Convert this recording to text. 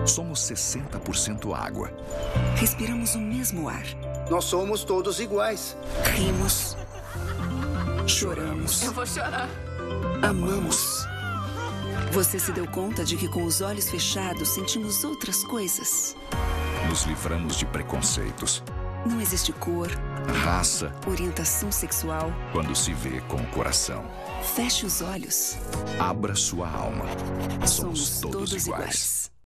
Somos 60% água. Respiramos o mesmo ar. Nós somos todos iguais. Rimos. Choramos. Eu vou chorar. Amamos. Você se deu conta de que com os olhos fechados sentimos outras coisas? Nos livramos de preconceitos. Não existe cor, Raça, orientação sexual. quando se vê com o coração. Feche os olhos. Abra sua alma. Somos todos iguais.